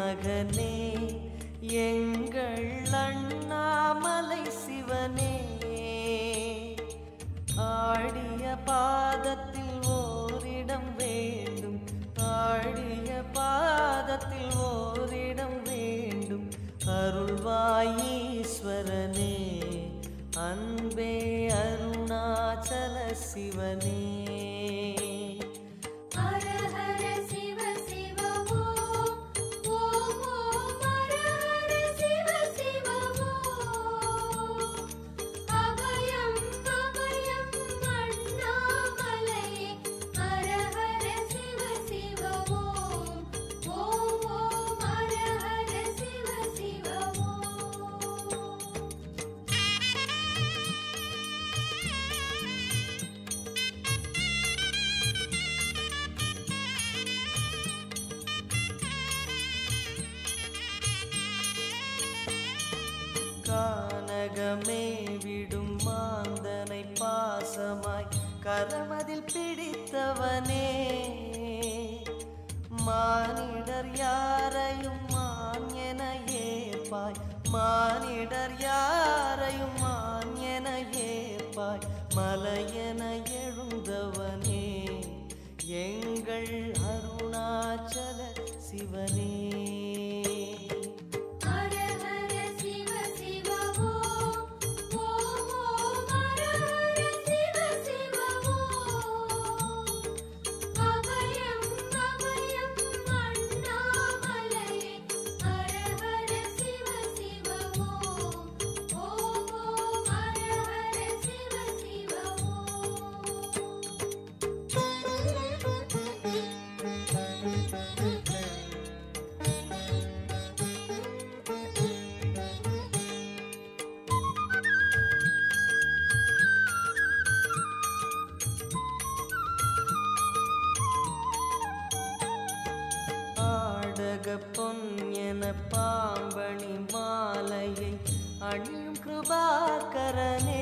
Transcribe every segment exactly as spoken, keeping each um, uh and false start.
மகனே எங்கள் அண்ணாமலை சிவனே ஆடிய பாதத்தில் ஓரிடம் வேண்டும் ஆடிய பாதத்தில் ஓரிடம் வேண்டும் அருள்வாயீஸ்வரனே அன்பே அருணாச்சல சிவனே கானகமே விடும் மாந்தனை பாசமாய் கரமதில் பிடித்தவனே மானிடர் யாரையும் மான் என ஏற்பாய் மானிடர் யாரையும் மான் என ஏற்பாய் மலையென எழுந்தவனே எங்கள் அருணாச்சல சிவனே பொன் என பாம்பணி மாலையை அணியும் கிருபாகரனே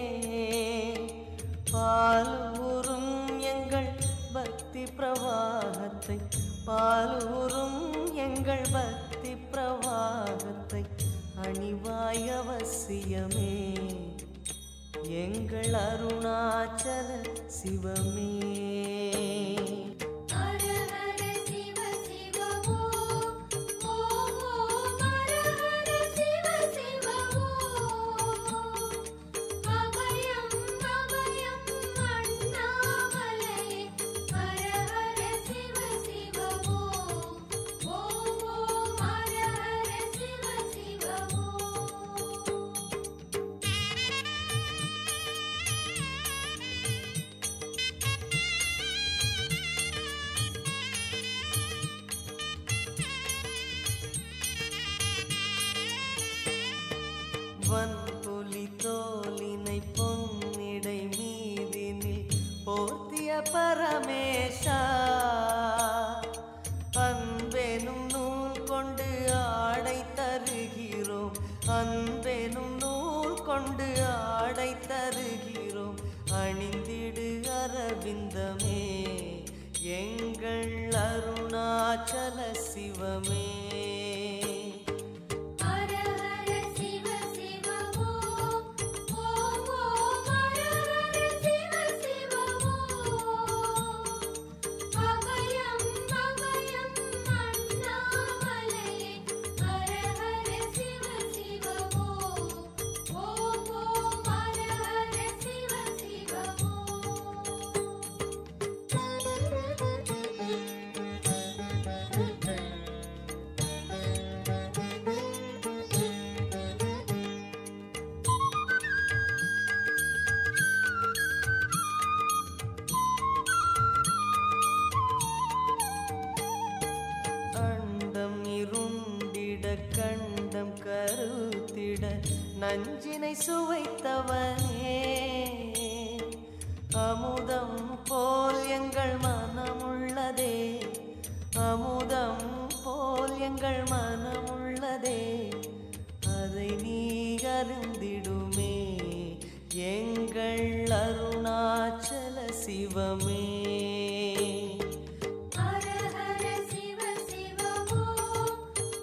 பாலூரும் எங்கள் பக்தி பிரவாகத்தை பாலூரும் எங்கள் பக்தி பிரவாகத்தை அணிவாய் அவசியமே எங்கள் அருணாச்சல சிவமே வன்புலி தோலினை பொன்னிடை மீதினில் போர்த்திய பரமேஷா அன்பெனும் நூல் கொண்டு ஆடை தருகிறோம் அன்பெனும் நூல் கொண்டு ஆடை தருகிறோம் அணிந்திடு அரவிந்தமே எங்கள் அருணாச்சல சிவமே கண்டம் கருத்திட நஞ்சினை சுவைத்தவனே அமுதம் போல் எங்கள் மனமுள்ளதே அமுதம் போல் எங்கள் மனமுள்ளதே அதை நீ அருந்திடுமே எங்கள் அருணாச்சல சிவமே ஹர ஹர சிவ சிவ ஓம்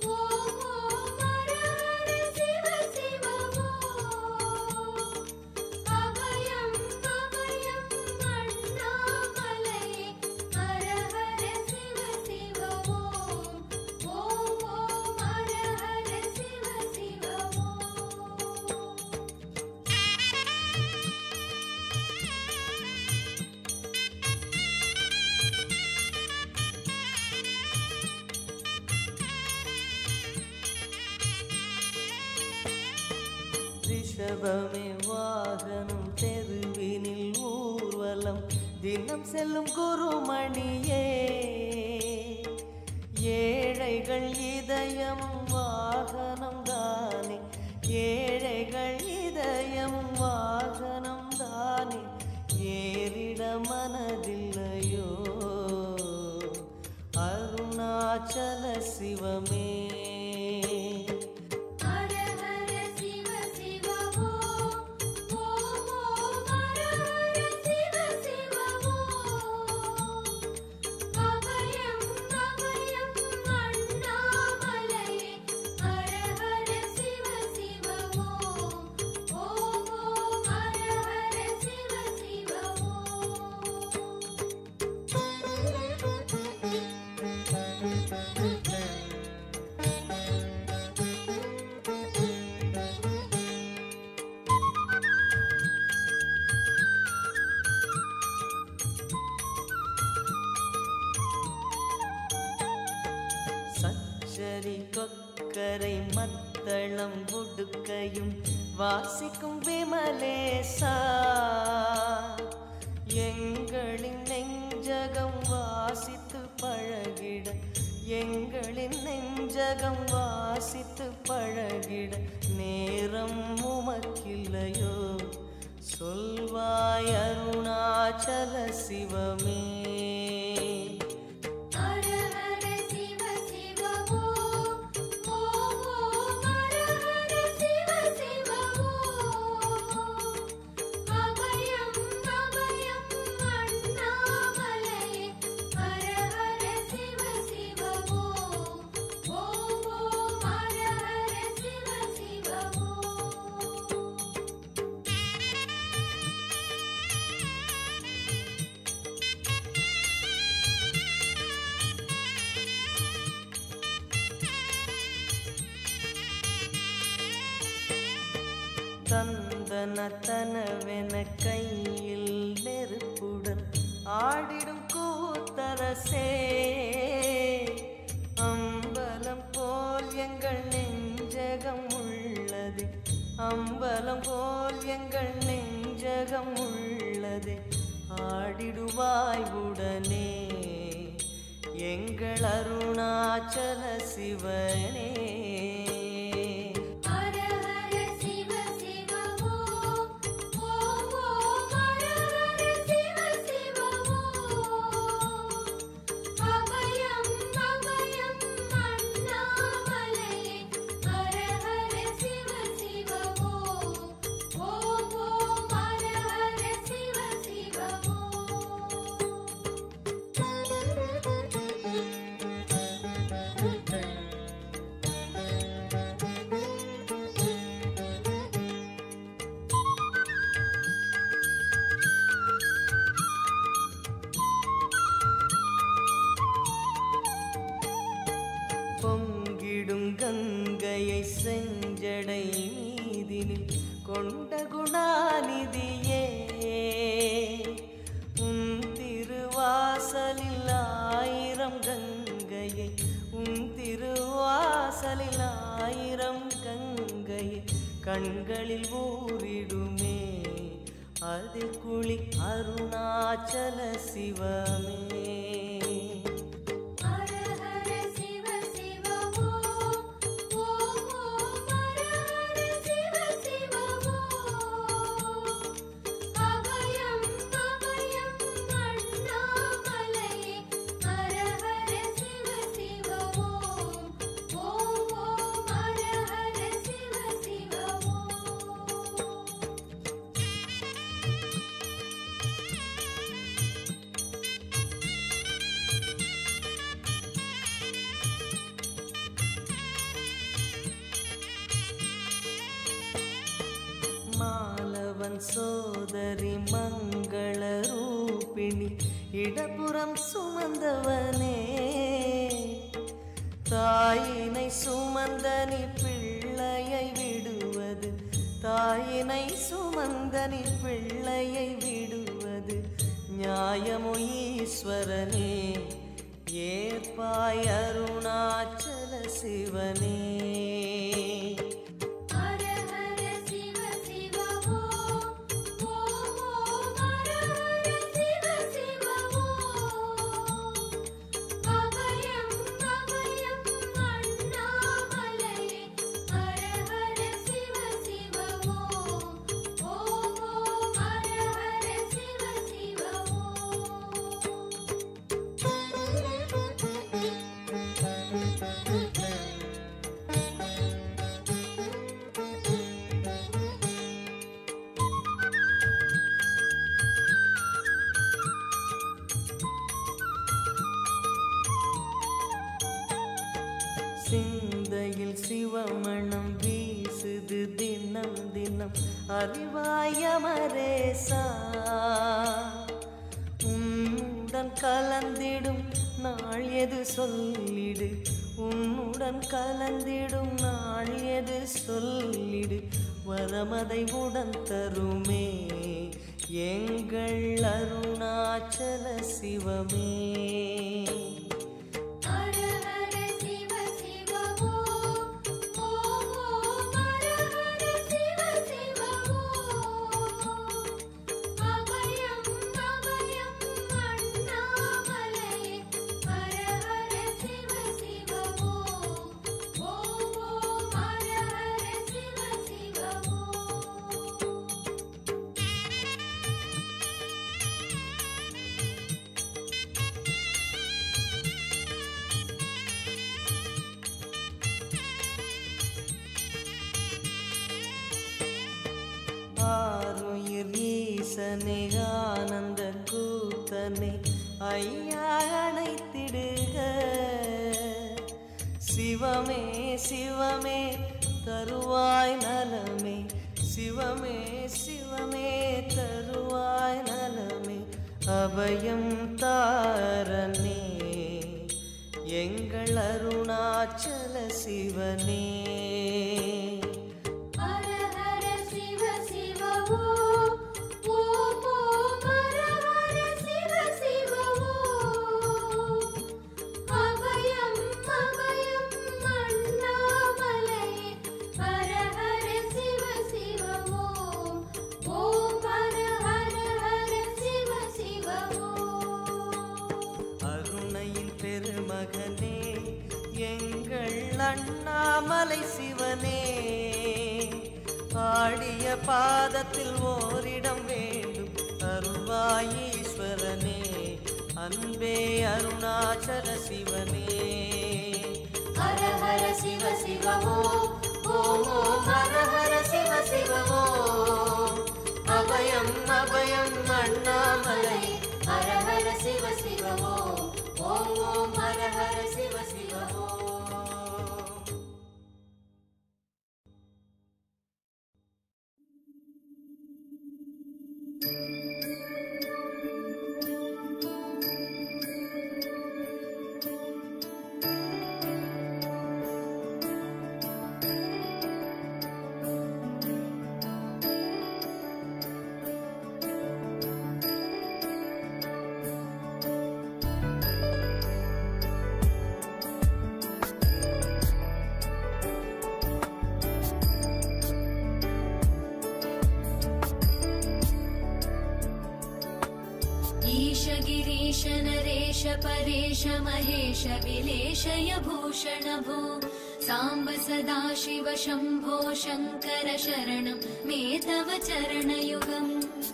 ரிஷபமே வாகனம் தெருவினில் ஊர்வலம் தினம் செல்லும் குருமணியே ஏழைகள் இதயம் வாகனம் தானே ஏழைகள் இதயம் வாகனம் தானே ஏறிட மனதில்லையோ அருணாச்சல சிவமே சச்சரி கொக்கரை மத்தளம் உடுக்கையும் வாசிக்கும் விமலேசா எங்களின் நெஞ்சகம் வாசித்து பழகிட எங்களின் நெஞ்சகம் வாசித்து பழகிட நேரம் உமக்கில்லையோ சொல்வாய் அருணாச்சல சிவமே தந்தன தனவென கையில் நெருப்புடன் ஆடிடும் கூத்தரசே அம்பலம் போல் எங்கள் நெஞ்சகம் உள்ளது அம்பலம் போல் எங்கள் நெஞ்சகம் உள்ளது ஆடிடுவாய் உடனே எங்கள் அருணாச்சல சிவனே பொங்கிடும் கங்கையை செஞ்சடை மீதினில் கொண்ட குணாநிதியே உன் திருவாசலில் ஆயிரம் கங்கையை உன் திருவாசலில் ஆயிரம் கங்கையை கண்களில் ஊறிடுமே அதில் குளி அருணாச்சல சிவமே மாலவன் சோதரி மங்கள ரூபிணி இடப்புறம் சுமந்தவனே தாயினை சுமந்தனி பிள்ளையை விடுவது தாயினை சுமந்தனி பிள்ளையை விடுவது நியாயமோ ஈஸ்வரனே ஏற்பாய் அருணாச்சல சிவனே ஹர ஹர சிவ சிந்தையில் சிவமணம் வீசுது தினம் தினம் அறிவாய மரேசா உன்னுடன் கலந்திடும் நாள் எது சொல்லிடு உன்னுடன் கலந்திடும் நாள் எது சொல்லிடு வரமதை உடன் தருமே எங்கள் அருணாச்சல சிவமே ஆனந்த கூத்தனை ஐயா அணைத்திடுக சிவமே சிவமே தருவாய் நலமே சிவமே சிவமே தருவாய் நலமே அபயம் தாரனே எங்கள் அருணாச்சல சிவனே அண்ணாமலை சிவனே ஆடிய பாதத்தில் ஓரிடம் வேண்டும் அருள்வாய் ஈஸ்வரனே அன்பே அருணாச்சல சிவனே ஹர ஹர சிவ சிவமோ ஓம் ஓம் ஹர ஹர சிவ சிவமோ அபயம் அபயம் அண்ணாமலை ஹர ஹர சிவ சிவமோ ஓம் ஓம் ஹர ஹர சிவ சிவமோ परेश महेश विलेशय भूषण भो सांब सदा शिव शंभो शंकर शरणं मे तव चरणयुगम्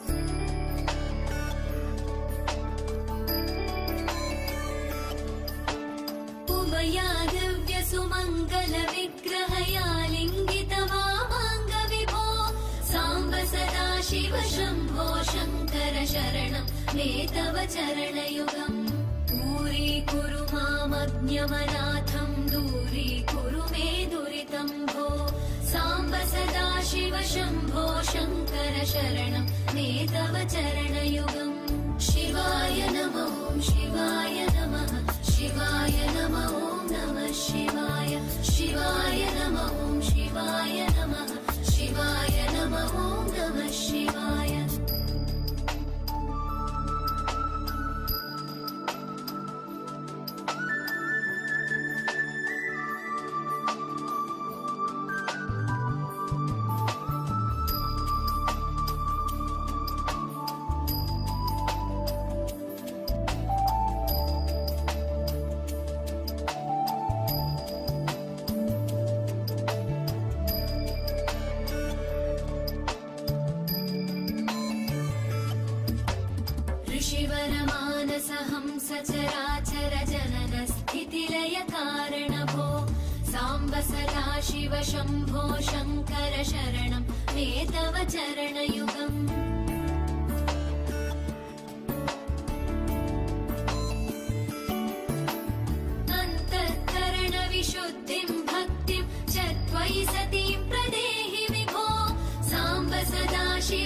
उमया दिव्य सुमंगल विग्रहया लिंगित वामांग विभो सांब सदा शिव शंभो शंकर शरणं मे तव चरणयुगम् दूरीकुरु मामज्ञमनाथं दूरीकुरु मे दुरितं भो सांब सदा शिव शंभो शंकर शरणं मे तव चरणयुगम् शिवाय नमः शिवाय नमः शिवाय नमः नमः शिवाय शिवाय नमः शिवाय नमः शिवाय नमः नमः शिवाय सचराचर जनन स्थितिलय कारण भो सांब सदा शिव शंभो शंकर शरणं मे तव चरणयुगम् अन्तःकरण विशुद्धिं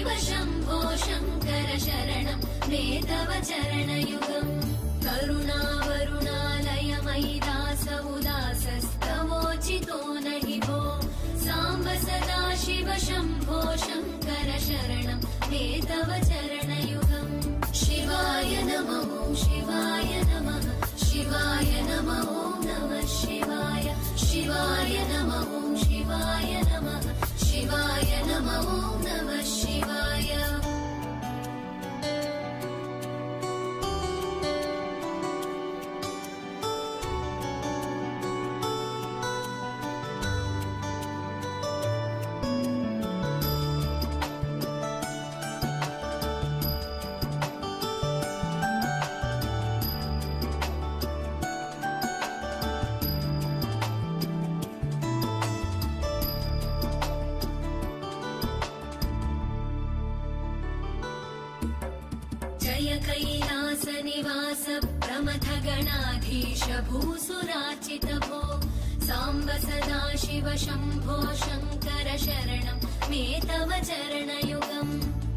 शम्भो शङ्कर शरणं मे तव चरणयुगम् करुणावरुणालय मयि दास उदासस्तवोचितो नहि भो साम्ब सदा शिव शम्भो शङ्कर शरणं मे तव चरणयुगम् शिवाय नमः शिवाय नमः शिवाय नमः नमः शिवाय शिवाय नमः शिवाय नमः शिवाय नमः नमः शिवाय कैलास निवास प्रमथ गणाधीश भूसुराचित भो साम्ब सदा शिव शम्भो शङ्कर शरणं मे तव चरणयुगम्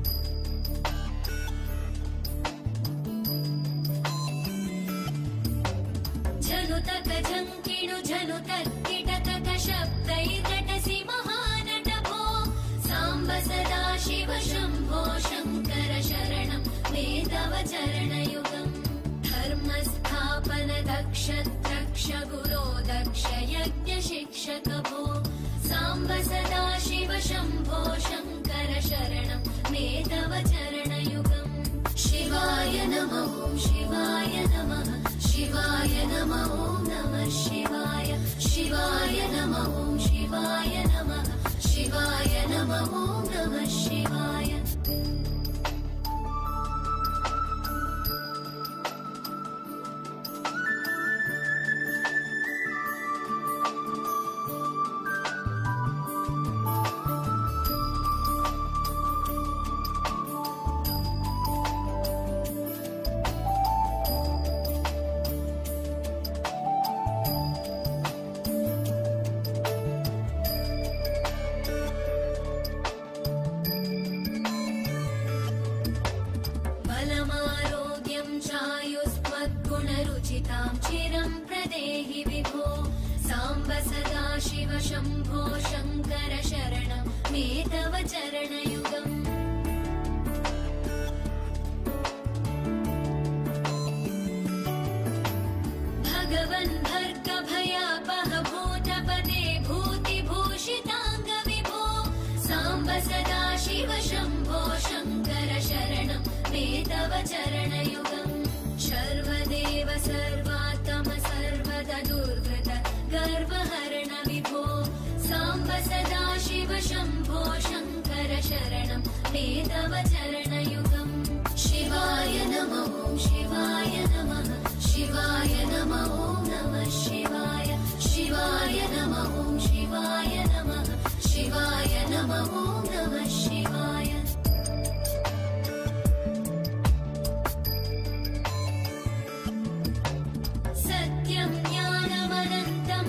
झनुतक झङ्किणु झनुतक्किटकक शब्दैर्नटसि महानट भो साम्ब सदा शिव शम्भो शङ्कर शरणं मे तव चरणयुगम् धर्मस्थापन दक्ष द्रक्ष गुरो दक्ष यज्ञ शिक्षक भो साम्ब सदा शिव शम्भो शङ्कर शरणं मे तव चरणयुगम् शिवाय नमः शिवाय नमः शिवाय नमः नमः शिवाय शिवाय नमः शिवाय नमः शिवाय नमः नमः शिवाय चिरं प्रदेहि विभो साम्ब सदा शिव शम्भो शङ्कर शरणं मे तव चरणयुगम् भगवन् भर्ग भयापह भूतपदे भूतिभूषिताङ्ग विभो साम्ब सदा शिव शम्भो शङ्कर शरणं मे तव चरणयुगम् सर्वदेव सर्वात्म सर्वद दुर्गत गर्वहरण विभो साम्ब सदा शिव शम्भो शङ्कर शरणं मे तव चरणयुगम् शिवाय नमः शिवाय नमः शिवाय नमः नमः शिवाय शिवाय नमः शिवाय नमः शिवाय नमः नमः शिवाय सत्यं ज्ञानमनन्तं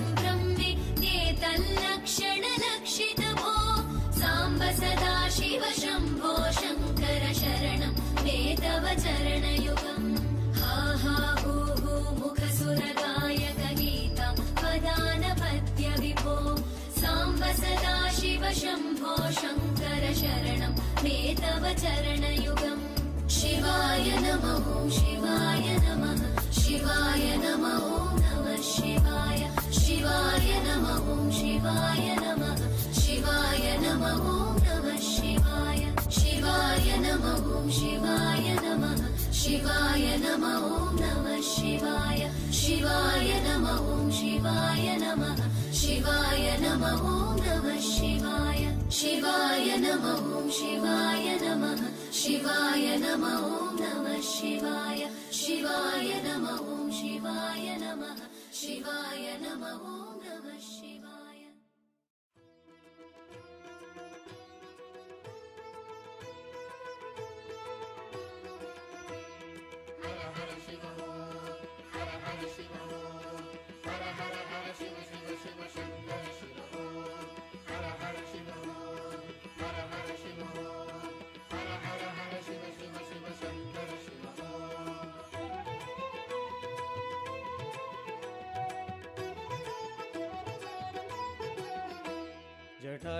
ब्रह्मेतल्लक्षणलक्षित भो साम्ब सदा शिव शम्भो शङ्कर शरणं मे तव चरणयुगम् हा हा हू हू मुखसुरगायक गीता वदानपद्य विभो साम्ब सदा शिव शम्भो शङ्कर शरणं मे तव चरणयुगम् शिवाय नमः शिवाय नमः शिवाय नमः नमः शिवाय शिवाय नमः शिवाय नमः शिवाय नमः नमः शिवाय शिवाय नमः शिवाय नमः शिवाय नमः नमः शिवाय शिवाय नमः शिवाय नमः शिवाय नमः नमः शिवाय शिवाय नमः शिवाय नमः शिवाय नमः नमः शिवाय शिवाय नमः शिवाय नमः शिवाय नमः नमः शिवाय हर हर शिव हर हर शिव हर हर हर शिव शिव शिव शङ्कर शिव हर हर शिव हर हर शिव हर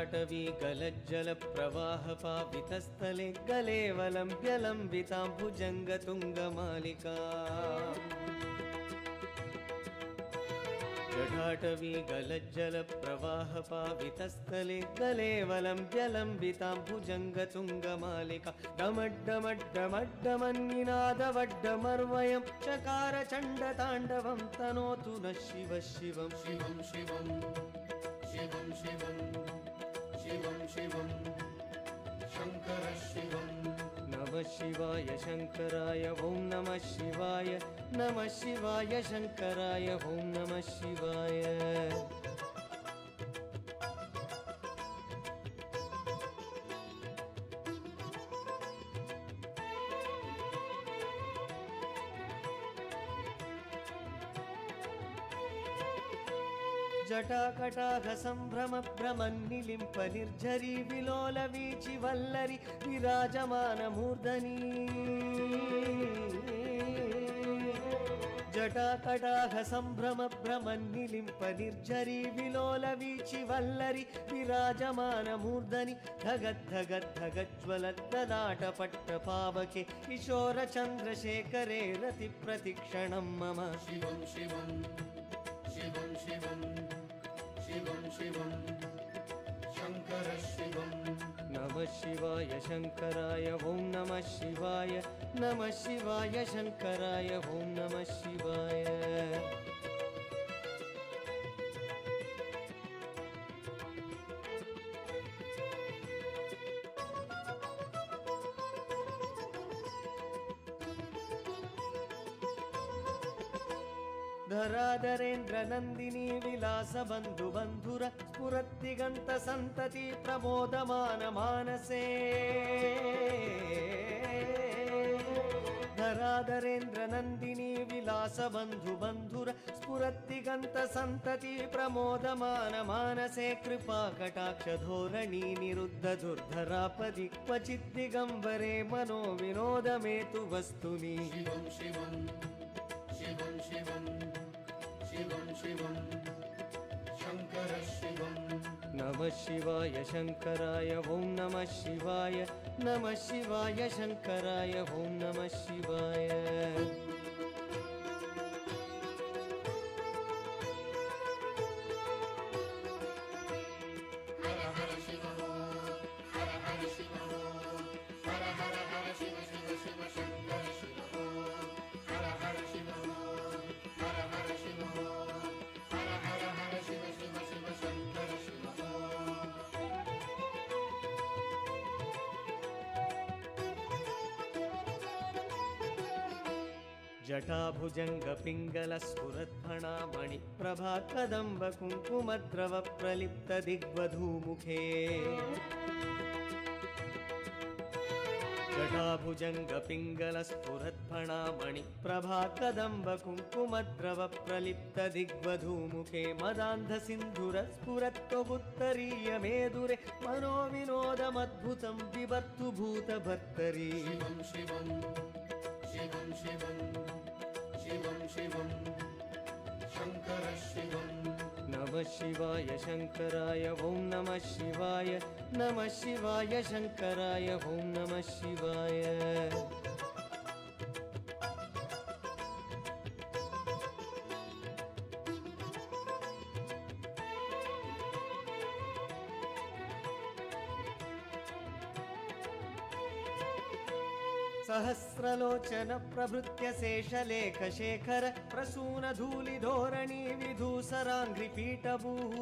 जटाटवी गलज्जलप्रवाहपावितस्थले गलेवलम्ब्यलम्बितां भुजङ्गतुङ्गमालिका जटाटवी गलज्जलप्रवाहपावितस्थले गलेवलम्ब्यलम्बितां भुजङ्गतुङ्गमालिका डमड्डमड्डमड्डमन्निनादवड्डमर्वयं चकार चण्डताण्डवं तनोतु नः शिव शिवं शिवं शिवं शिवं शिवं शिवं शिवं शङ्कर शिवं नमः शिवाय शङ्कराय ॐ नमः शिवाय नमः शिवाय शङ्कराय ॐ नमः शिवाय जटाकटाघ सम्भ्रम भ्रमन्निलिम्प निर्झरी विलोल वीचि वल्लरी विराजमान मूर्धनी जटाकटाघ सम्भ्रम भ्रमन्निलिम्प निर्झरी विलोल वीचि वल्लरी विराजमान मूर्धनि धगद्धगद्धगज्ज्वलद्ददाटपट्टपावके किशोर चन्द्रशेखरे रति प्रतिक्षणं मम शिवं शिवं शिवं शिवं शिवं शिवं शङ्कर शिवं नमः शिवाय शङ्कराय ॐ नमः शिवाय नमः शिवाय शङ्कराय ॐ नमः शिवाय धराधरेन्द्र नन्दिनी विलास बन्धु बन्धुर स्फुरद्दिगन्त सन्तति प्रमोदमान मानसे धराधरेन्द्र नन्दिनी विलास बन्धु बन्धुर स्फुरद्दिगन्त सन्तति प्रमोदमान मानसे कृपा कटाक्ष धोरणी निरुद्ध दुर्धरापदि क्वचित् दिगम्बरे मनो विनोद मे तु वस्तुनि शिवं शिवं शिवं शिवं शिवं शिवं शङ्कर शिवं नमः शिवाय शङ्कराय ॐ नमः शिवाय नमः शिवाय शङ्कराय ॐ नमः शिवाय जटाभुजंग पिंगल स्फुरद्फणा मणिप्रभा कदम्ब कुङ्कुमद्रव प्रलिप्त दिग्वधूमुखे जटाभुजंग पिंगल स्फुरद्फणा मणिप्रभा कदम्ब कुङ्कुमद्रव प्रलिप्त दिग्वधूमुखे मदान्ध सिन्धुर स्फुरत्वबुत्तरीय मेदुरे मनो विनोदमद्भुतं विवर्तु भूतभर्तरी शिवं शिवं शिवं शिवं शिवं शिवं शङ्कर शिवं नमः शिवाय शङ्कराय ॐ नमः शिवाय नमः शिवाय शङ्कराय ॐ नमः शिवाय सहस्रलोचन प्रभृत्य शेषलेख शेखर प्रसून धूलि धोरणी विधूसराङ्घ्रिपीठभूः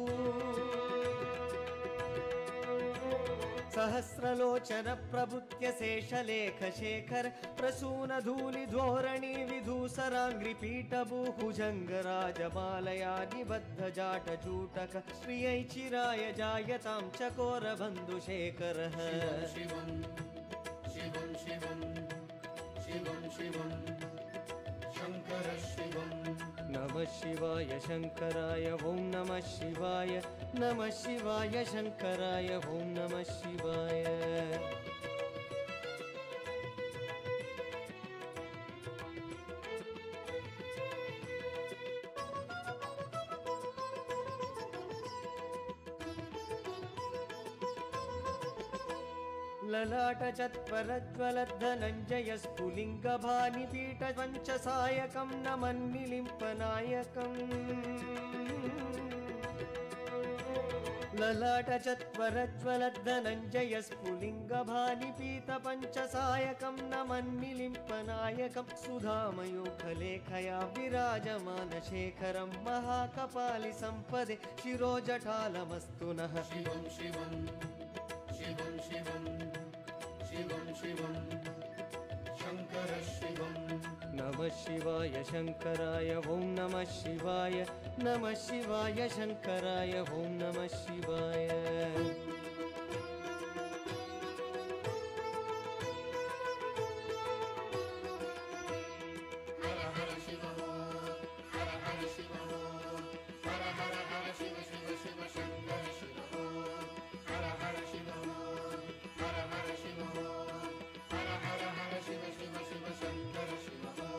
सहस्रलोचन प्रभृत्य शेषलेख शेखर प्रसून धूलि धोरणी विधूसराङ्घ्रिपीठभूः भुजङ्गराजमालया निबद्ध जाटजूटक श्रियै चिराय जायतां चकोर बन्धुशेखरः शिवं शिवं शिवं शिवं शिवं शङ्कर शिवं नमः शिवाय शङ्कराय ॐ नमः शिवाय नमः शिवाय शङ्कराय ॐ नमः शिवाय ललाटचत्वरज्वलद्धनञ्जयस्फुलिङ्गभानिपीठपञ्चसायकं नमन्निलिम्पनायकम् ललाटचत्वरज्वलद्धनञ्जयस्फुलिङ्गभानिपीतपञ्चसायकं नमन्निलिम्पनायकं सुधामयूखलेखया विराजमानशेखरं महाकपालिसम्पदे शिरोजटालमस्तु नः शिवं शिवं शिवं शिवं शिवं शिवं शङ्कर शिवं नमः शिवाय शङ्कराय ॐ नमः शिवाय नमः शिवाय शङ्कराय ॐ नमः शिवाय हर हर शिव हर हर शिव हर हर हर शिव शिव शिव शङ्कर शिव हर हर शिव हर हर शिव हर हर हर शिव शिव शिव शङ्कर शिव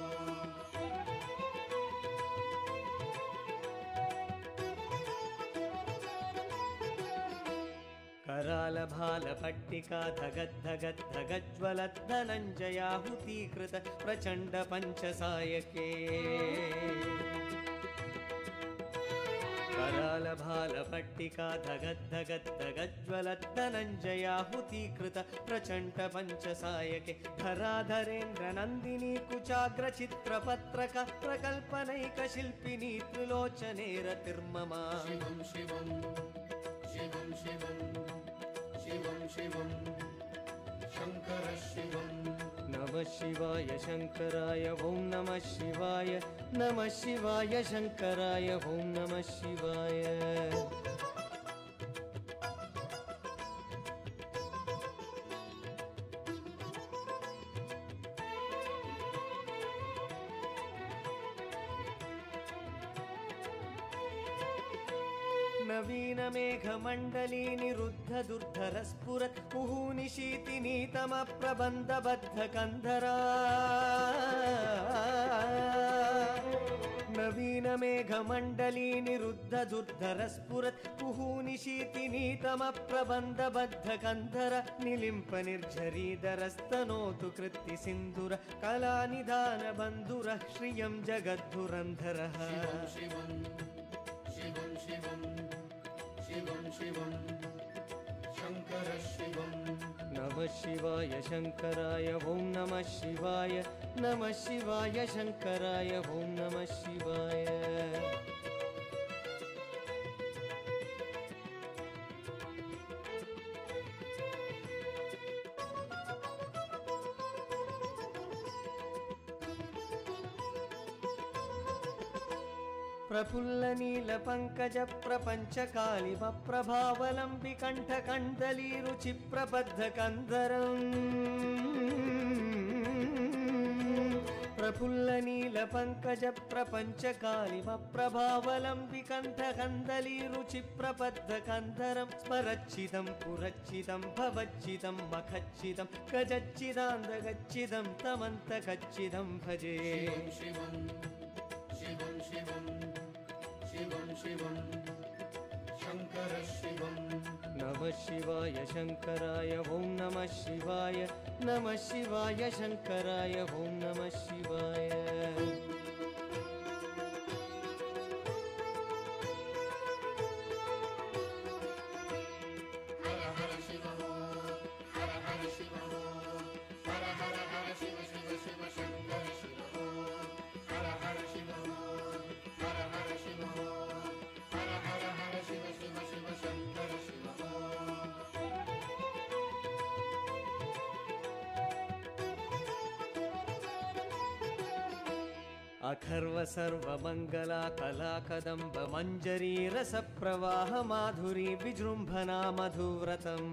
करालभालपट्टिका धगद्धगद्धगज्ज्वलद्धनञ्जयाहुतीकृत प्रचण्ड पञ्चसायके करालभालपट्टिका धगद्धगद्धगज्ज्वलद्धनञ्जयाहुतीकृत प्रचण्ड पञ्चसायके धराधरेन्द्रनन्दिनी कुचाग्रचित्रपत्रक प्रकल्पनैकशिल्पिनी त्रिलोचने रतिर्मम शिवं शिवं शिवं शिवं शिवं शिवं शङ्कर शिवं नमः शिवाय शङ्कराय ॐ नमः शिवाय नमः शिवाय शङ्कराय ॐ नमः शिवाय नवीनमेघमण्डली निरुद्ध दुर्धरस्फुरत् कुहूनिशीतिनीतमप्रबन्धबद्धकन्धरा नवीनमेघमण्डली निरुद्ध दुर्धरस्फुरत् कुहूनिशीतिनीतमप्रबन्धबद्धकन्धर निलिम्प निर्झरीधरस्तनोतु कृत्तिसिन्धुर कलानिधानबन्धुरः श्रियं जगद्धुरन्धरः शिवं शिवं शिवं शिवं शिवं शङ्कर शिवं नमः शिवाय शङ्कराय ॐ नमः शिवाय नमः शिवाय शङ्कराय ॐ नमः शिवाय प्रफुल्लनीलपङ्कज प्रपञ्चकालिम प्रभावलम्बिकण्ठकण्डलीरुचिप्रबद्धकन्धरम् प्रफुल्लनीलपङ्कज प्रपञ्चकालिम प्रभावलम्बिकण्ठकण्डलीरुचिप्रबद्धकन्धरं स्मरच्चिदं पुरच्चिदं भवच्चिदं मखच्चिदं गजच्चिदान्दगच्चिदं तमन्तकच्चिदं भजे शिवं शिवं शिवं शिवं शिवं शङ्कर शिवं नमः शिवाय शङ्कराय ॐ नमः शिवाय नमः शिवाय शङ्कराय ॐ नमः शिवाय हर हर शिव हर हर शिव हर हर हर शिव शिव शिव शङ्कर शिव हर हर शिव हर हर शिव हर हर हर शिव शिव शिव शङ्कर शिव अखर्व सर्वमङ्गला कलाकदम्ब मञ्जरी रसप्रवाह माधुरी विजृम्भना मधुव्रतम्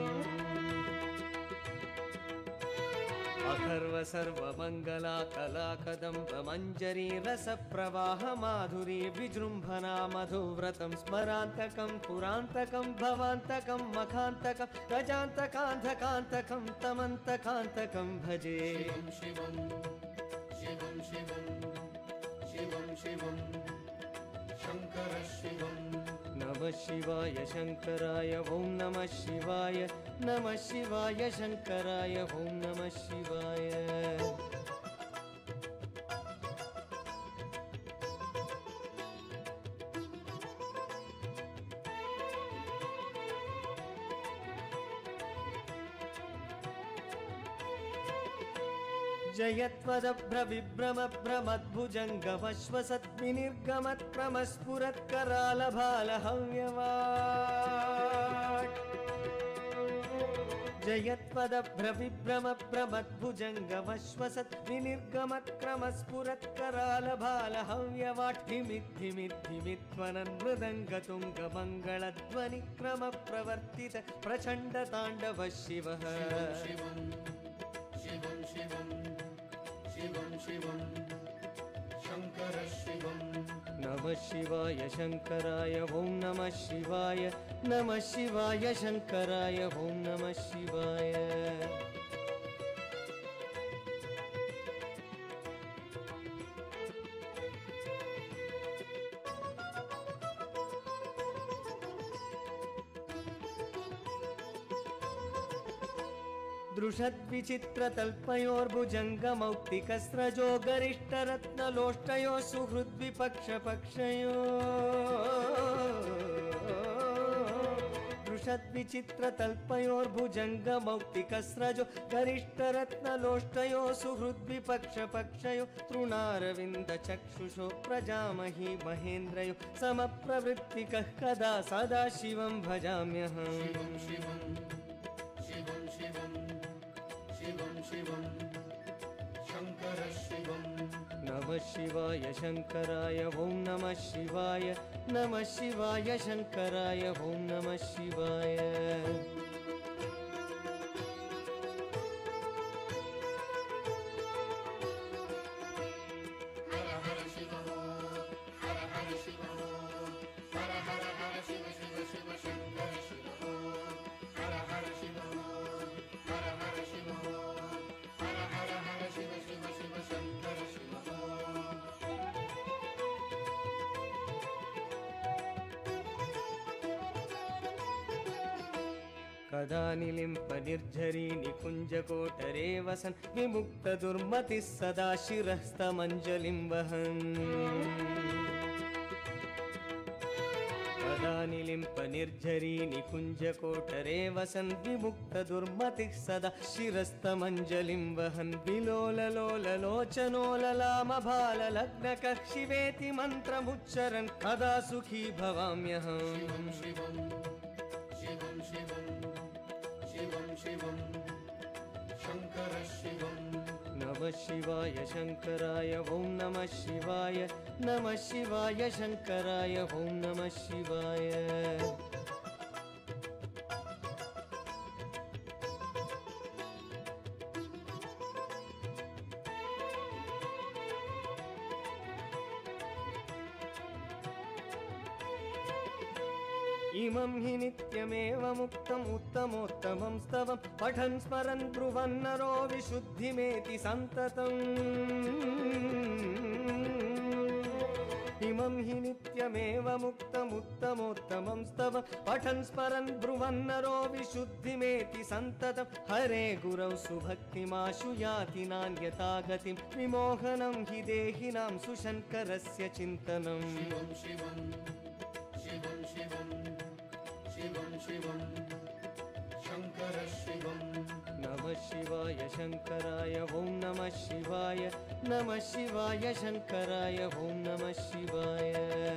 अखर्व सर्वमङ्गला कलाकदम्ब मञ्जरी रसप्रवाह माधुरी विजृम्भना मधुव्रतं स्मरान्तकं पुरान्तकं भवान्तकं मखान्तकं गजान्तकान्धकान्तकं तमन्तकान्तकं भजे शिवं शिवं शिवं शिवं शिवं शङ्कर शिवं नमः शिवाय शंकराय ओम नमः शिवाय नमः शिवाय शंकराय ओम नमः शिवाय जयत्वदभ्रविभ्रमभ्रमद्भुजङ्गमश्वसद्विनिर्गमत्प्रमस्फुरत्करालभालहव्यवाट् जयत्वदभ्रविभ्रमभ्रमद्भुजङ्गमश्वसद्विनिर्गमत्क्रमस्फुरत्करालभालहव्यवाट् धिमिद्धिमिद्धिमिध्वनन्मृदङ्गतुङ्गमङ्गलध्वनिक्रमप्रवर्तित प्रचण्डताण्डव शिवः शिवं शिवं शङ्कर शिवं नमः शिवाय शंकराय ओम नमः शिवाय नमः शिवाय शंकराय ओम नमः शिवाय दृशद्विचित्रतल्पयोर्भुजङ्गमौक्तिकस्रजो गरिष्ठरत्नलोष्टयो सुहृद्विपक्षपक्षयो दृशद्विचित्रतल्पयोर्भुजङ्गमौक्तिकस्रजो गरिष्ठरत्नलोष्टयो सुहृद्विपक्षपक्षयो तृणारविन्दचक्षुषो प्रजामहि महेन्द्रयो समप्रवृत्तिकः कदा सदा शिवं भजाम्यहम् शिवं शिवं शङ्कर शिवं नमः शिवाय शंकराय ओम नमः शिवाय नमः शिवाय शंकराय ओम नमः शिवाय हर हर शिव हर हर शिव हर हर हर शिव शिव शिव शङ्कर शिव हर हर शिव हर हर शिव हर हर हर शिव शिव शिव शङ्कर शिव कदा निलिम्प निर्झरी निकुञ्जकोटरे वसन् विमुक्तदुर्मतिः सदा शिरस्तमञ्जलिं वहन् कदा निलिम्प निर्झरी निकुञ्जकोटरे वसन् विमुक्तदुर्मतिः सदा शिरस्तमञ्जलिं वहन् विलोललोललोचनोललामभाललग्नकः शिवेति मन्त्रमुच्चरन् कदा सुखी भवाम्यहम् शिवं शिवं शिवं शङ्कर शिवं नमः शिवाय शंकराय ओम नमः शिवाय नमः शिवाय शंकराय ओम नमः शिवाय इमं हि नित्यमेव मुक्तम् उत्तमोत्तमं स्तवं पठन् स्मरन् ब्रुवन्नरो विशुद्धिमेति सन्ततम् इमं हि नित्यमेव मुक्तम् उत्तमोत्तमं स्तवं पठन् स्मरन् ब्रुवन्नरो विशुद्धिमेति सन्ततं हरे गुरौ सुभक्तिमाशु याति नान्यथा गतिं विमोहनं हि देहिनां सुशङ्करस्य चिन्तनम् शिवं शिवं शिवं शिवं शङ्कर शिवं नमः शिवाय शंकराय ओम नमः शिवाय नमः शिवाय शंकराय ओम नमः शिवाय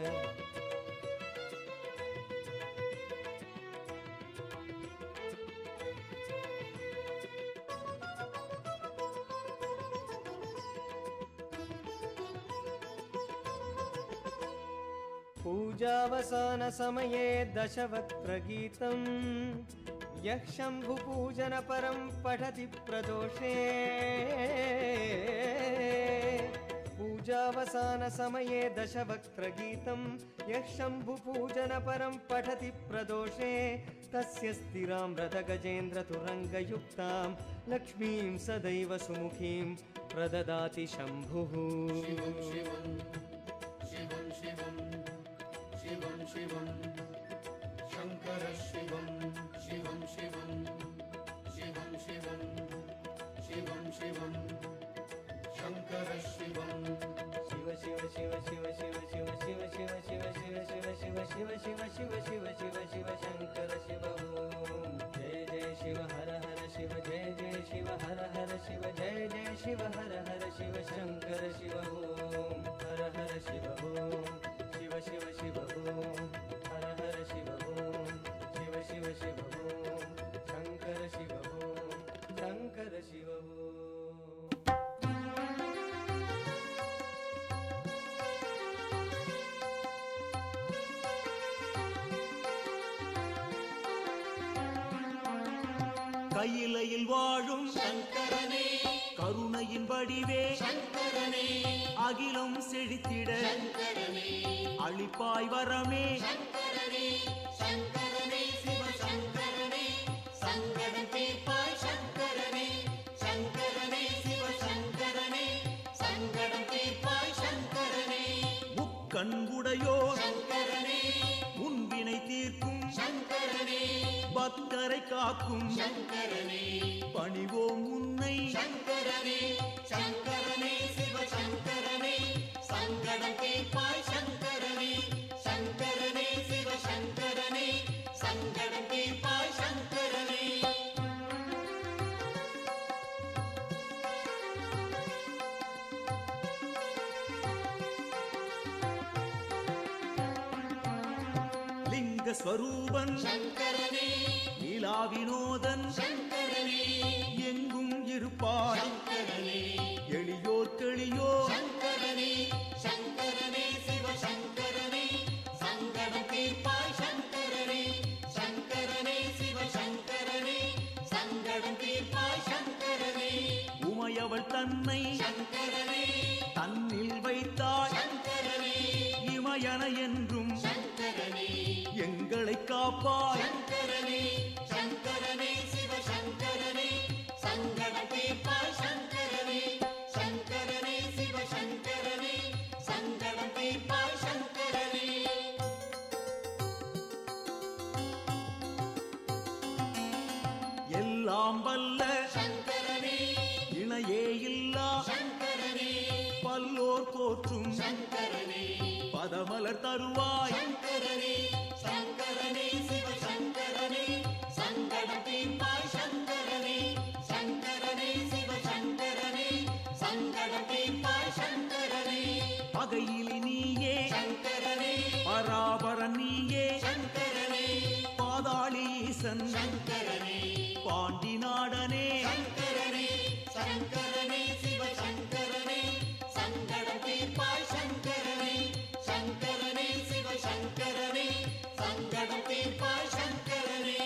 पूजावसान समये दशवक्त्रगीतम् यः शम्भुपूजनपरं पठति प्रदोषे पूजावसान समये दशवक्त्रगीतं यः शम्भुपूजनपरं पठति प्रदोषे तस्य स्थिरां रथगजेन्द्रतुरङ्गयुक्तां लक्ष्मीं सदैव सुमुखीं प्रददाति शम्भुः शिवं शिवं शिवं शिवं शिवं शिवं शङ्कर शिवं शिवं शिवं शिवं शिवं शिवं शिवं शङ्कर शिवं शिव शिव शिव शिव शिव शिव शिव शिव शिव शिव शिव शिव शिव शिव शिव शिव शिव शिव शङ्कर शिव ओम जय जय शिव हर हर शिव जय जय शिव हर हर शिव जय जय शिव हर हर शिव शङ्कर शिव ओम हर हर शिव ओम शिव शिव शिव ओम हर हर शिव ओम शिव शिव शिव ओम शङ्कर शिव ओम शङ्कर शिव ओम கையிலையில் வாழும் शङ्करने கருணையின் வடிவே शङ्करने அகிலம் செழித்திட शङ्करने அளிப்பாய் வரமே शङ्करने शङ्करने शिव शङ्करने सङ्गडं तीर्पाय शङ्करने शङ्करने शिव शङ्करने सङ्गडं तीर्पाय शङ्करने முக்கண் உடையோர் शङ्करने முன்வினை தீர்க்கும் शङ्करने பக்தரை காக்கும் शङ्करने பணிவோம் உன்னை शङ्करने शङ्करने शिव शङ्करने सङ्गडं तीर्पाय शङ्करने शङ्करने शिव शङ्करने सङ्गडं तीर्पाय शङ्करने லிங்க ஸ்வரூபன் शङ्करने லீலா வினோதன் शङ्करने எங்கும் இருப்பாய் शङ्करने எளியோர் தெளியோர் शङ्करने शङ्करने शिव शङ्करने सङ्गडं तीर्पाय शङ्करने शङ्करने शिव शङ्करने सङ्गडं तीर्पाय शङ्करने உமையவள் தன்னை शङ्करने தன்னில் வைத்தாய் शङ्करने இமயன என்றும் शङ्करने எங்களை காப்பாய் शङ्करने शङ्करने शिव शङ्करने सङ्गडं तीर्पाय शङ्करने शङ्करने शिव शङ्करने सङ्गडं तीर्पाय शङ्करने எல்லாம் வல்ல शङ्करने இணையே இல்லா शङ्करने பல்லோர் போற்றும் शङ्करने பதமலர் தருவாய் शङ्करने शङ्करने शिव शङ्करने सङ्गडं तीर्पाय शङ्करने शङ्करने शिव शङ्करने सङ्गडं तीर्पाय शङ्करने பகையிலி நீயே शङ्करने பராபர நீயே शङ्करने பாதாளி ஈசன் शङ्करने பாண்டி நாடனே शङ्करने शङ्करने शिव शङ्करने सङ्गडं तीर्पाय शङ्करने शङ्करने शिव शङ्करने सङ्गडं तीर्पाय शङ्करने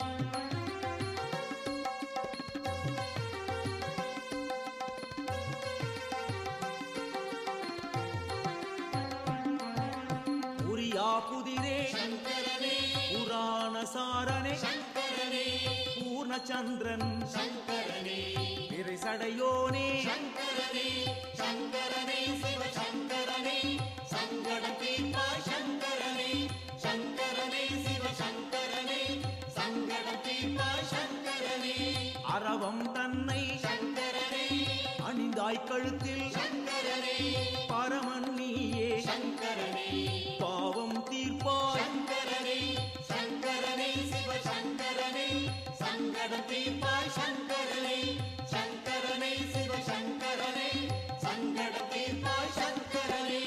புரியா புதிரே शङ्करने புராண சாரனே शङ्करने பூர்ணச்சந்திரன் शङ्करने விரைசடையோனே शङ्करने शङ्करने शिव शङ्करने सङ्गडं तीर्पाय शङ्करने शङ्करने शिव शङ्करने सङ्गडं तीर्पाय शङ्करने அரவம் தன்னை शङ्करने அணிந்தாய் கழுத்தில் शङ्करने பரமன் நீயே शङ्करने பாவம் தீர்ப்பாய் शङ्करने शङ्करने शिव शङ्करने सङ्गडं तीर्पाय शङ्करने शङ्करने शिव शङ्करने सङ्गडं तीर्पाय शङ्करने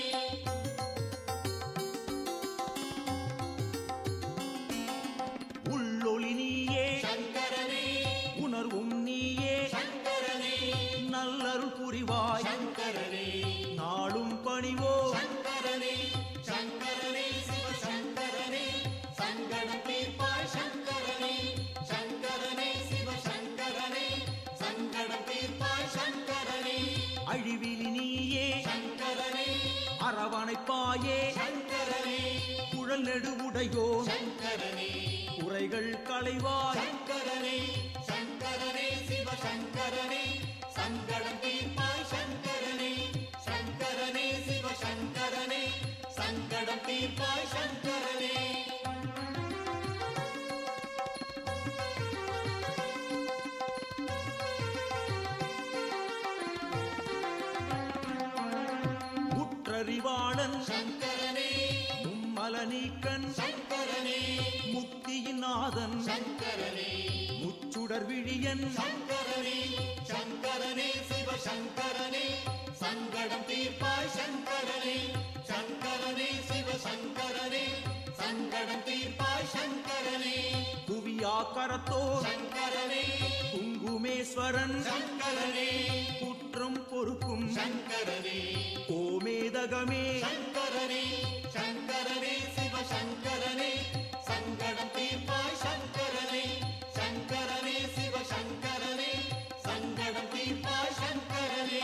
உள்ளொளி நீயே शङ्करने உணர்வும் நீயே शङ्करने நல்லருள் புரிவாய் शङ्करने நாளும் பணிவோ शङ्करने शङ्करने शिव शङ्करने सङ्गडं तीर्पाय शङ्करने शङ्करने शिव शङ्करने सङ्गडं तीर्पाय शङ्करने அழிவிலி நீயே शङ्करने அரவணைப்பாயே शङ्करने குழல் நெடுவுடையோ शङ्करने குறைகள் களைவாய் शङ्करने शङ्करने शिव शङ्करने सङ्गडं तीर्पाय அறிவாளன் சங்கரனே மும்மல நீக்கன் சங்கரனே முக்தியின் நாதன் சங்கரனே முச்சுடர் விழியன் சங்கரனே சங்கரனே சிவ சங்கரனே சங்கடம் தீர்ப்பாய் சங்கரனே சங்கரனே சிவ சங்கரனே சங்கடம் தீர்ப்பாய் சங்கரனே புவியாக்கரத்தோ சங்கரனே குங்குமேஸ்வரன் சங்கரனே குற்றம் பொறுக்கும் சங்கரனே கோமேதகமே சங்கரனே சங்கரனே சிவ சங்கரனே சங்கடம் தீர்ப்பாய் சங்கரனே சங்கரனே சிவ சங்கரனே சங்கடம் தீர்ப்பாய் சங்கரனே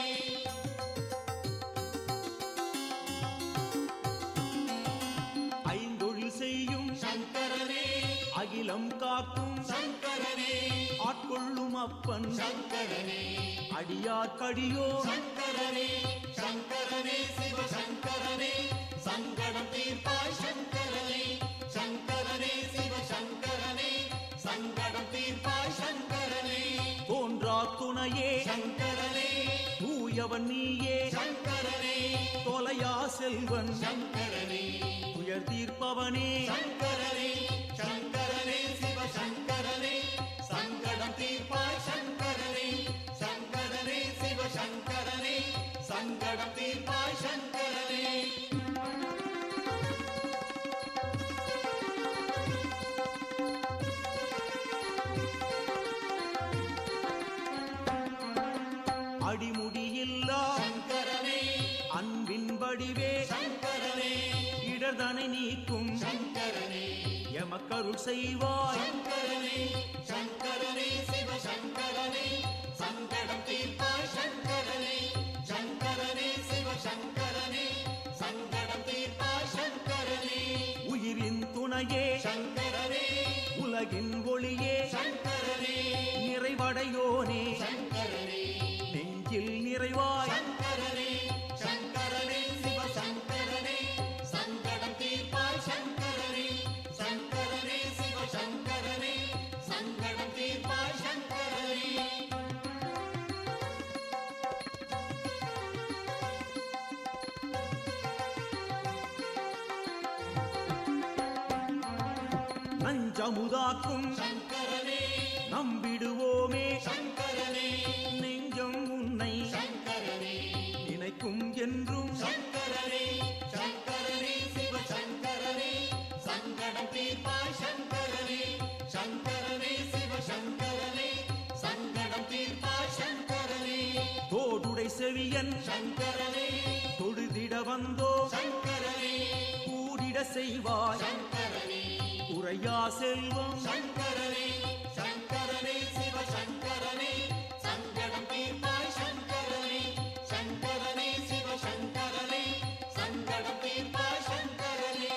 ஐந்தொழில் செய்யும் சங்கரனே அகிலம் காக்கும் சங்கரனே ஆட்கொள்ளும் அப்பன் சங்கரனே அடியார்க்கடியோ சங்கரனே சங்கரனே சிவ சங்கரனே சங்கடம் தீர்ப்பாய் சங்கரனே சங்கரனே சிவ சங்கரனே சங்கடம் தீர்ப்பாய் சங்கரனே தோன்றா துணையே சங்கரனே தூயவன் நீயே சங்கரனே தொலையா செல்வன் சங்கரனே துயர் தீர்ப்பவனே சங்கரனே சங்கரனே சிவ சங்கரனே சங்கடம் தீர்ப்பாய் சங்கரனே சங்கரனே சிவ சங்கரனே சங்கடம் தீர்ப்பாய் சங்கரனே அடிமுடியில்லா சங்கரனே அன்பின் வடிவே சங்கரனே இடர்தனை நீக்கும் சங்கரனே எமக்கருள் செய்வாய் சங்கரனே சங்கரனே சிவ சங்கரனே சங்கடம் தீர்ப்பாய் சங்கரனே சங்கரனே சிவ சங்கரனே சங்கடம் தீர்ப்பாய் சங்கரனே உயிரின் துணையே சங்கரனே உலகின் ஒளியே சங்கரனே நிறைவடையோனே சங்கரனே நெஞ்சில் நிறைவாய் சங்கரனே சங்கரனே சிவ சங்கரனே சங்கடம் தீர்ப்பாய் சங்கரனே சங்கரனே சிவ சங்கரனே சங்கடம் தீர்ப்பாய் சங்கரனே நஞ்சமுதாக்கும் சங்கரனே நம்பிடுவோமே சங்கரனே நெஞ்சம் உன்னை சங்கரனே நினைக்கும் என்றும் சங்கரனே சங்கரனே சிவ சங்கரனே சங்கடம் தீர்ப்பாய் சங்கரனே சங்கரனே சிவ சங்கரனே சங்கடம் தீர்ப்பாய் சங்கரனே தோடுடை செவியன் சங்கரனே தொழுதிட வந்தோ சங்கரனே கூடிட செய்வாய் சங்கரனே உரையா செல்வம் சங்கரனே சங்கரனே சிவ சங்கரனே சங்கடம் தீர்ப்பாய் சங்கரனே சங்கரனே சிவ சங்கரனே சங்கடம் தீர்ப்பாய் சங்கரனே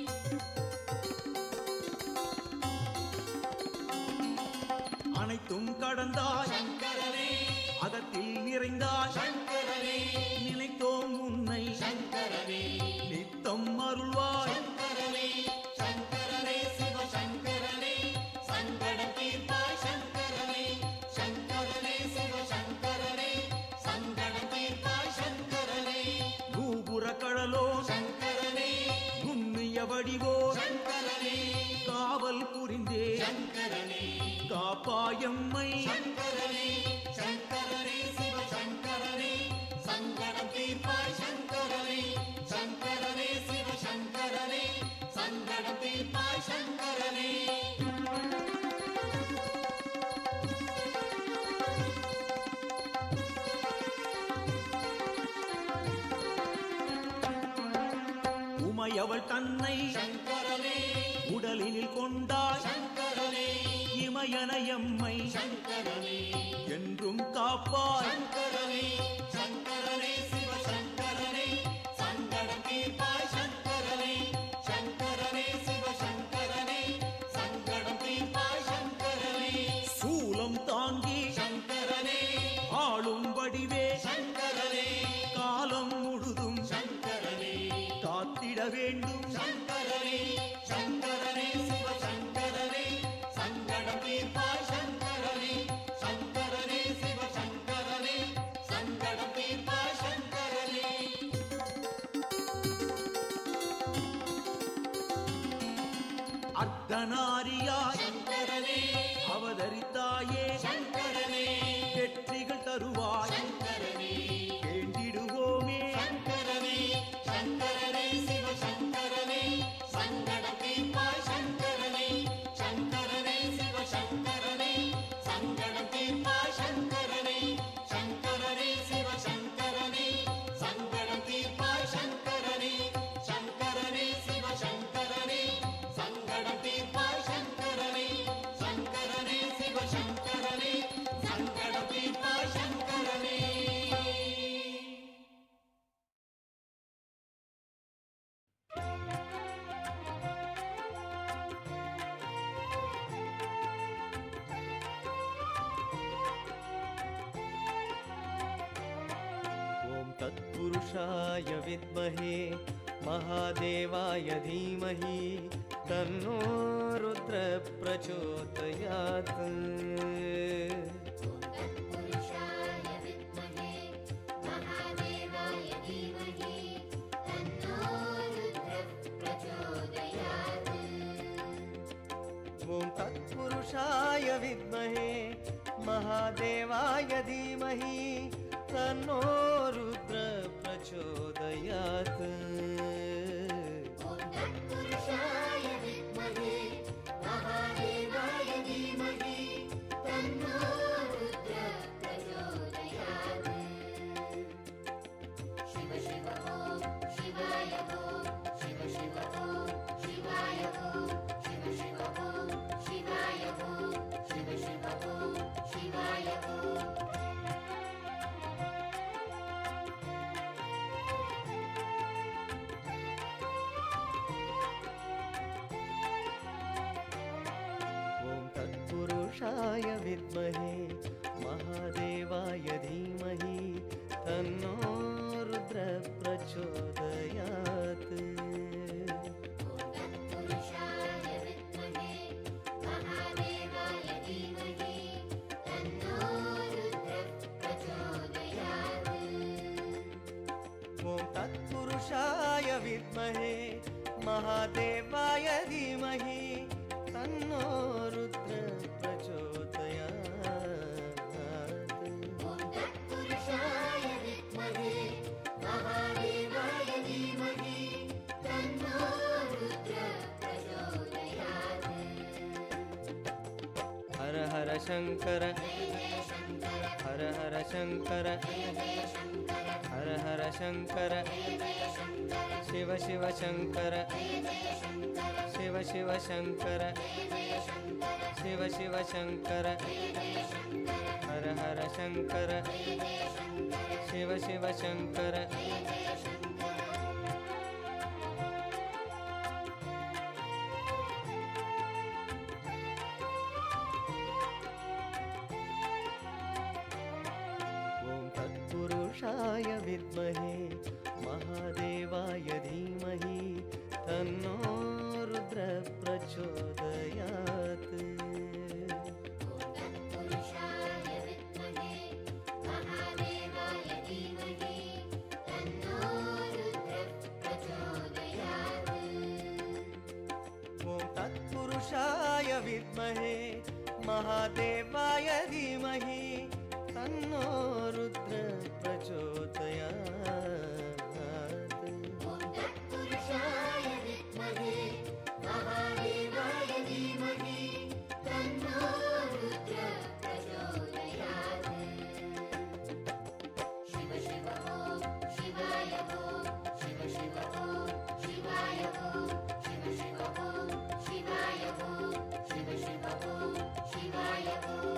அனைத்தும் கடந்தாய் சங்கரனே அகத்தில் நிறைந்தாய் சங்கரனே நினைத்தோம் உன்னை சங்கரனே நித்தம் அருள்வாய் சங்கரனே சங்கரனே சிவ சங்கரனே சங்கடம் தீர்ப்பாய் சங்கரனே சங்கரனே சிவ சங்கரனே சங்கடம் தீர்ப்பாய் சங்கரனே நூபுர கடலோ சங்கரனே நுண்ணிய வடிவோ சங்கரனே காவல் புரிந்தே சங்கரனே காப்பாயம்மை சங்கரனே சங்கரனே சிவ சங்கரனே சங்கடம் தீர்ப்பாய் சங்கரனே சங்கரனே சிவ சங்கரனே சங்கடம் தீர்ப்பாய் சங்கரனே உமையவள் தன்னை சங்கரனே உடலினில் கொண்டாய் சங்கரனே இமயனையம்மை சங்கரனே என்றும் காப்பாய் சங்கரனே சங்கரனே சிவ சங்கரனே சங்கடம் தீர்ப்பாய் சங்கரனே சங்கரனே சிவ சங்கரனே சங்கடம் தீர்ப்பாய் சங்கரனே சூலம் தாங்கி சங்கரனே ஆளும் வடிவே சங்கரனே காலம் முழுதும் சங்கரனே காத்திட வேண்டும் சங்கரனே சங்கரனே சிவ சங்கரனே சங்கடம் தீர்ப்பாய் சங்கரனே சங்கரனே சிவ சங்கரனே சங்கடம் தீர்ப்பாய் சங்கரனே அர்த்தநாரியாய் சங்கரனே அவதரித்தாயே சங்கரனே வெற்றிகள் தருவாய் சங்கரனே வேண்டிடுவோமே சங்கரனே சங்கரனே சிவ சங்கரனே சங்கடம் தீர்ப்பாய் சங்கரனே சங்கரனே சிவ சங்கரனே சங்கடம் தீர்ப்பாய் சங்கரனே சங்கரனே சிவ சங்கரனே சங்கடம் தீர்ப்பாய் சங்கரனே சங்கரனே சிவ சங்கரனே சங்கடம் தீர்ப்பாய் சங்கரனே சங்கரனே சிவ சங்கரனே சங்கடம் தீர்ப்பாய் சங்கரனே. ॐ तत्पुरुषाय विद्महे महादेवाय धीमहि तन्नो रुद्र प्रचोदयात्। पुरुषाय विद्महे महादेवाय धीमहि तन्नो रुद्रः प्रचोदयात्। ॐ तत्पुरुषाय विद्महे महादेवाय धीमहि तन्नो रुद्र प्रचोदयात्। ॐ तत्पुरुषाय विद्महे महादेवाय धीमहि तन्नो रुद्रः प्रचोदयात्। शिव शिव ॐ शिवाय ॐ शिव शिव ॐ शिवाय ॐ शिव शिव ॐ शिवाय ॐ शिव शिव ॐ शिवाय ॐ। ॐ तत्पुरुषाय विद्महे महादेवाय धीमहि तन्नो रुद्र प्रचोदयात्। पुरुषाय विद्महे महादेवाय धीमहि तन्नो रुद्रः प्रचोदयात्। ॐ तत्पुरुषाय विद्महे महादेवाय धीमहि तन्नो रुद्र प्रचोदयात्। ॐ तत्पुरुषाय विद्महे महादेवाय धीमहि तन्नो रुद्रः प्रचोदयात्। हर हर शङ्कर जय जय शङ्कर हर हर शङ्कर जय जय शङ्कर हर हर शङ्कर जय जय शङ्कर शिव शिव शङ्कर जय जय शङ्कर शिव शिव शङ्कर जय जय शङ्कर शिव शिव शङ्कर जय जय शङ्कर हर हर शङ्कर जय जय शङ्कर शिव शिव शङ्कर। जय जय शङ्कर। ॐ तत्पुरुषाय विद्महे महादेवाय धीमहि तन्नो रुद्र प्रचोदयात्। पुरुषाय विद्महे महादेवाय धीमहि तन्नो रुद्रः प्रचोदयात्। ॐ तत्पुरुषाय विद्महे महादेवाय धीमहि तन्नो रुद्र प्रचोदयात्। ॐ तत्पुरुषाय विद्महे महादेवाय धीमहि तन्नो रुद्रः प्रचोदयात्। शिव शिव ॐ शिवाय ॐ शिव शिव ॐ शिवाय ॐ शिव शिव ॐ शिवाय ॐ शिव शिव ॐ शिवाय ॐ।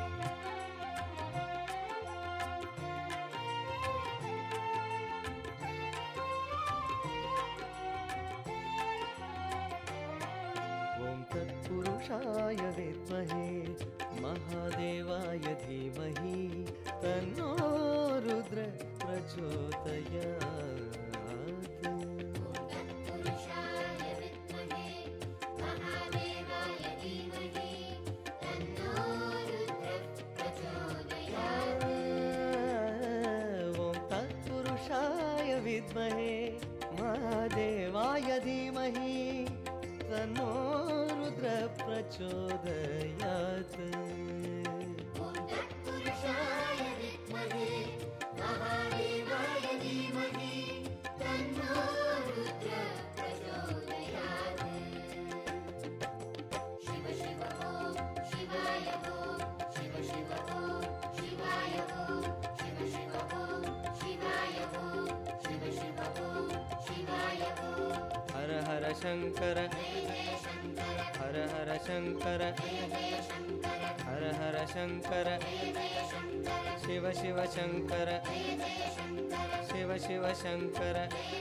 ॐ तत्पुरुषाय विद्महे महादेवाय धीमहि तन्नो रुद्र प्रचोदयात्। पुरुषाय विद्महे महादेवाय धीमहि तन्नो रुद्रः प्रचोदयात्। ॐ तत्पुरुषाय विद्महे महादेवाय धीमहि तन्नो रुद्र प्रचोदयात्। ॐ तत्पुरुषाय विद्महे महादेवाय धीमहि तन्नो रुद्र प्रचोदयात्। शिव शिव ॐ शिवाय ॐ शिव शिव ॐ शिवाय ॐ शिव शिव ॐ शिवाय ॐ शिव शिव ॐ शिवाय ॐ। हर हर शंकर जय जय शंकर हर हर शंकर जय जय शंकर हर हर शंकर जय जय शंकर शिव शिव शंकर जय जय शंकर शिव शिव शंकर।